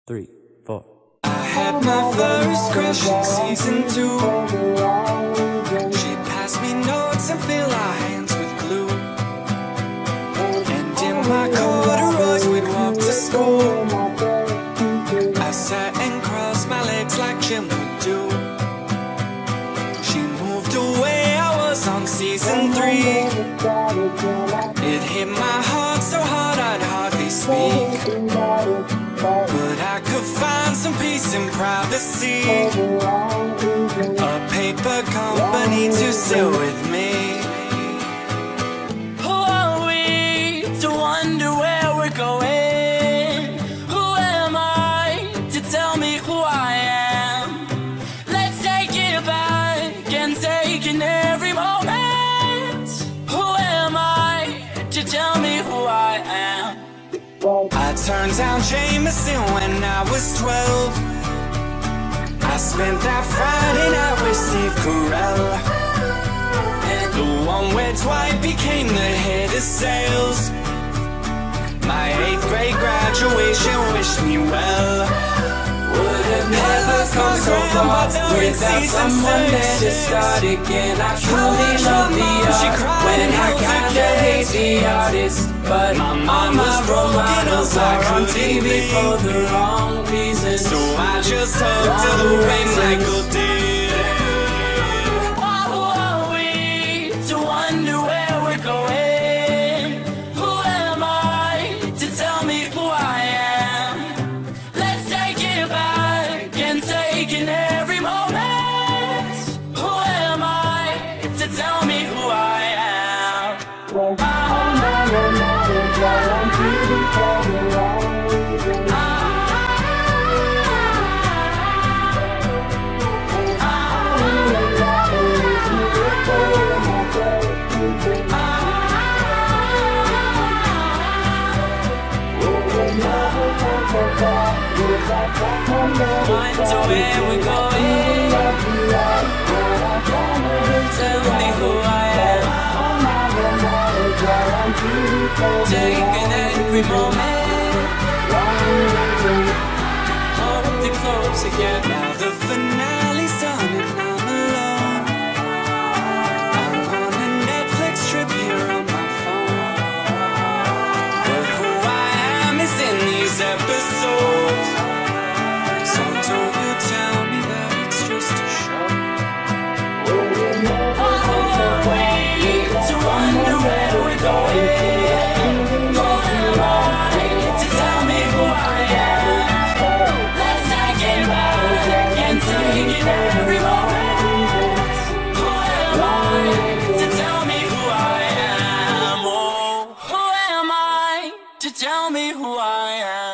3, 4. I had my first crush in season 2. She'd pass me notes and fill our hands with glue. And in my corduroys we'd walk to school. I sat and crossed my legs like Jim would do. She moved away, I was on season 3. It hit my heart so hard I'd hardly speak, but I could find some peace and privacy. A paper company to sit with me. Who are we to wonder where we're going? Who am I to tell me who I am? Let's take it back and take in every moment. Who am I to tell me who I am? I turned down Jameson when I was 12. I spent that Friday night with Steve Carell, the one where Dwight became the head of sales. My 8th grade graduation wished me well. Would have never come so far without someone there to start again. I truly love the art when I kinda hate the artist, but all my role models are on TV for the wrong reasons. So I just hugged to the rain Michael did. Who are we to wonder where we're going? Who am I to tell me who I am? Let's take it back and take in every moment. Who am I to tell me who I am? Wonder where we're going. Tell me who I am. Taking every moment. Hold it close again. Now the finale's done and I'm alone. I'm on a Netflix trip here on my phone, but who I am is in these episodes. So don't you tell me that it's just a show. Who are we to wonder where we're going? Who am I to tell me who I am? Let's take it back and take in every moment. Who am I to tell me who I am? Oh, who am I to tell me who I am?